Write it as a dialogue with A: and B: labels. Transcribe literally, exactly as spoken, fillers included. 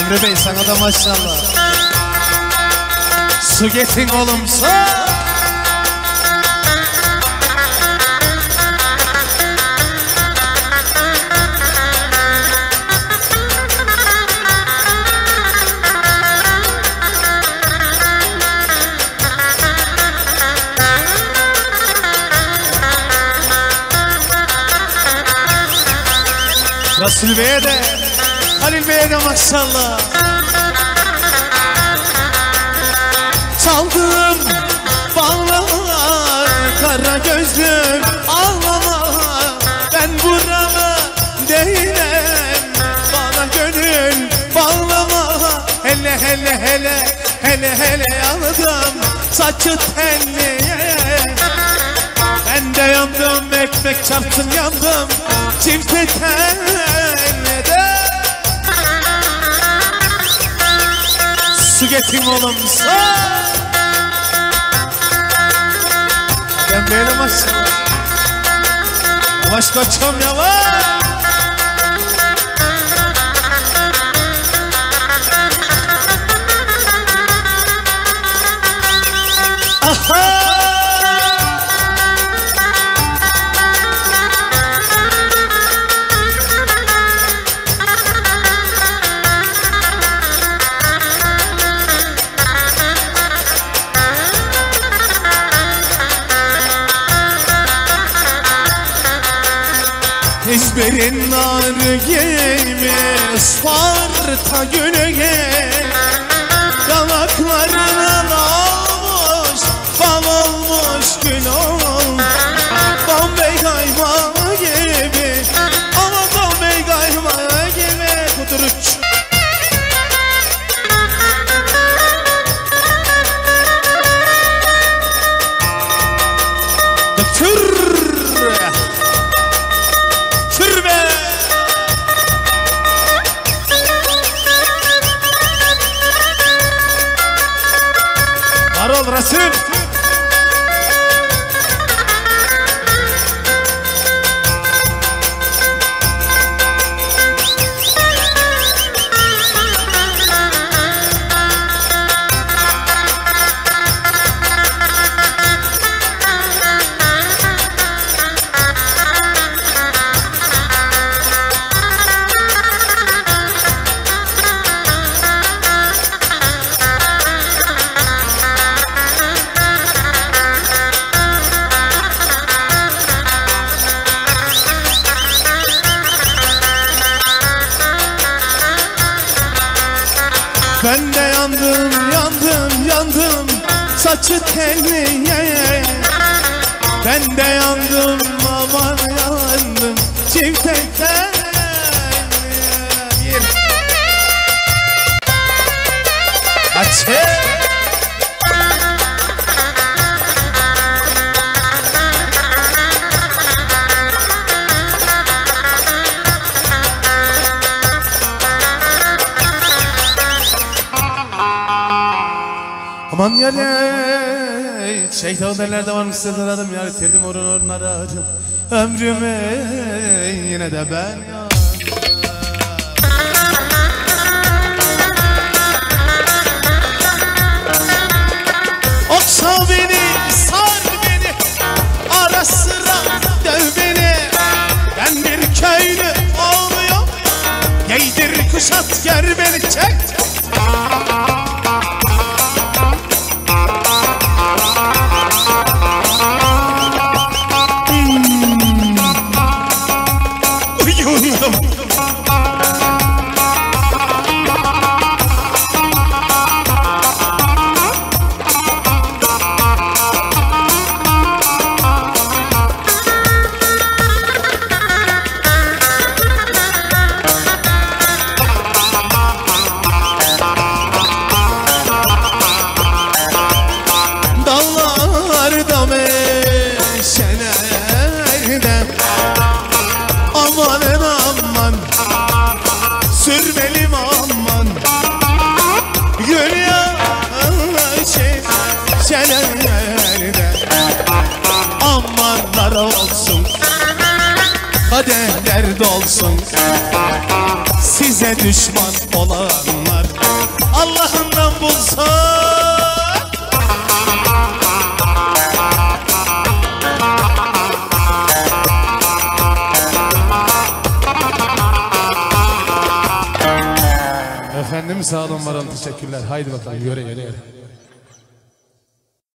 A: Emre Bey sana da maşallah. Su getin oğlum su. Resul Bey'e de, Halil Bey'e de maşallah. Çaldım bağlar, kara gözlüm ağlama. Ben buramı değilim, bana gönül bağlama. Hele hele hele, hele hele yandım saçı telliye. Ben de yandım, ekmek çarptım yandım çifte tellede. Su getin oğlum su. Ben benim aşkım. Yavaş kaçam yavaş. Aha! İzmir'in narı gibi Isparta güneye yanaklarından almış, bal olmuş gül ol. Bombay kaymağı gibi, ama Bombay kaymağı gibi kuduruç. Döktür. Var ol Resul. Ben de yandım, yandım, yandım saçı telliye. Ben de yandım, aman yandım çifte telliye. Açı. Aman yale, şeytan nelerde varmış size aradım, yar itirdim orun orun aradım. Ömrümü yine de ben ya. Okşa beni, sar beni, ara sıra döv beni. Ben bir köylü olmuyor, giydir kuşat gör beni çek. Amanın aman, sürmelim aman. Gül yaşı şelerde amanlar olsun. kadehler dolsun. Size düşman olanlar Allah'ından bulsun. Efendim sağ olun, var olun, teşekkürler. Haydi bakalım, yöre yöre yöre.